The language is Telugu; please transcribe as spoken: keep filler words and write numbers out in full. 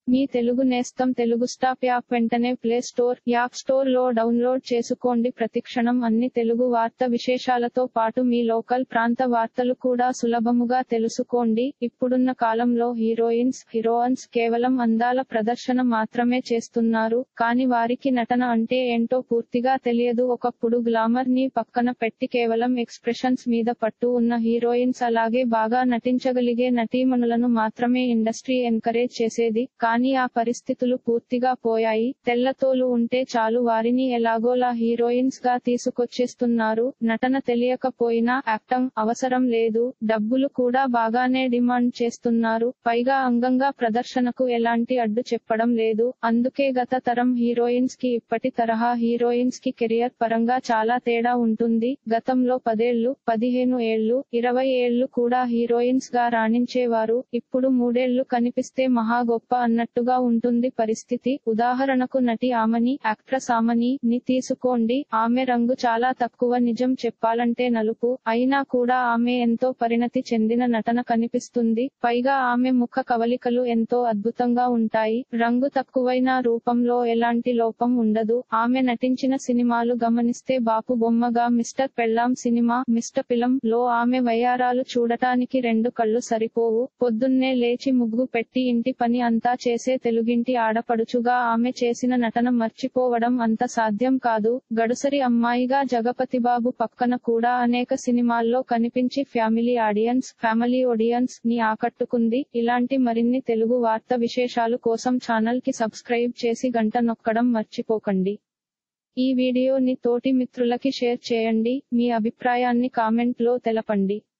మీ తెలుగు నేస్తం తెలుగు స్టాప్ యాప్ వెంటనే ప్లే స్టోర్, యాప్ స్టోర్ లో డౌన్లోడ్ చేసుకోండి. ప్రతిక్షణం అన్ని తెలుగు వార్త విశేషాలతో పాటు మీ లోకల్ ప్రాంత వార్తలు కూడా సులభముగా తెలుసుకోండి. ఇప్పుడున్న కాలంలో హీరోయిన్స్, హీరోయిన్స్ కేవలం అందాల ప్రదర్శన మాత్రమే చేస్తున్నారు. కానీ వారికి నటన అంటే ఏంటో పూర్తిగా తెలియదు. ఒకప్పుడు గ్లామర్ ని పక్కన పెట్టి కేవలం ఎక్స్ప్రెషన్స్ మీద పట్టు ఉన్న హీరోయిన్స్, అలాగే బాగా నటించగలిగే నటీమణులను మాత్రమే ఇండస్ట్రీ ఎంకరేజ్ చేసేది. కానీ ఆ పరిస్థితులు పూర్తిగా పోయాయి. తెల్లతోలు ఉంటే చాలు వారిని ఎలాగోలా హీరోయిన్స్ గా తీసుకొచ్చేస్తున్నారు. నటన తెలియకపోయినా యాక్టింగ్ అవసరం లేదు, డబ్బులు కూడా బాగానే డిమాండ్ చేస్తున్నారు. పైగా అంగంగా ప్రదర్శనకు ఎలాంటి అడ్డు చెప్పడం లేదు. అందుకే గత తరం హీరోయిన్స్ కి ఇప్పటి తరహా హీరోయిన్స్ కి కెరియర్ పరంగా చాలా తేడా ఉంటుంది. గతంలో పదేళ్లు, పదిహేను ఏళ్లు, ఇరవై ఏళ్లు కూడా హీరోయిన్స్ గా రాణించేవారు. ఇప్పుడు మూడేళ్లు కనిపిస్తే మహా గొప్ప అన్నట్టుగా ఉంటుంది పరిస్థితి. ఉదాహరణకు నటి ఆమని, యాక్ట్రెస్ ఆమని ని తీసుకోండి. ఆమె రంగు చాలా తక్కువ, నిజం చెప్పాలంటే నలుపు. అయినా కూడా ఆమె ఎంతో పరిణతి చెందిన నటన కనిపిస్తుంది. పైగా ఆమె ముఖ కవలికలు ఎంతో అద్భుతంగా ఉంటాయి. రంగు తక్కువైన రూపంలో ఎలాంటి లోపం ఉండదు. ఆమె నటించిన సినిమాలు గమనిస్తే బాపు బొమ్మగా మిస్టర్ పెళ్ళాం సినిమా, మిస్టర్ పిలం లో ఆమె వయ్యారాలు చూడటానికి రెండు కళ్ళు సరిపోవు. పొద్దున్నే లేచి ముగ్గు పెట్టి ఇంటి పని అంతా చేసే తెలుగింటి ఆడపడుచుగా ఆమె చేసిన నటన మర్చిపోవడం అంత సాధ్యం కాదు. గడుసరి అమ్మాయిగా జగపతిబాబు పక్కన కూడా అనేక సినిమాల్లో కనిపించి ఫ్యామిలీ ఆడియన్స్, ఫ్యామిలీ ఆడియన్స్ ని ఆకట్టుకుంది. ఇలాంటి మరిన్ని తెలుగు వార్త విశేషాలు కోసం ఛానల్ కి సబ్స్క్రైబ్ చేసి గంట నొక్కడం మర్చిపోకండి. ఈ వీడియోని తోటి మిత్రులకి షేర్ చేయండి. మీ అభిప్రాయాన్ని కామెంట్ లో తెలపండి.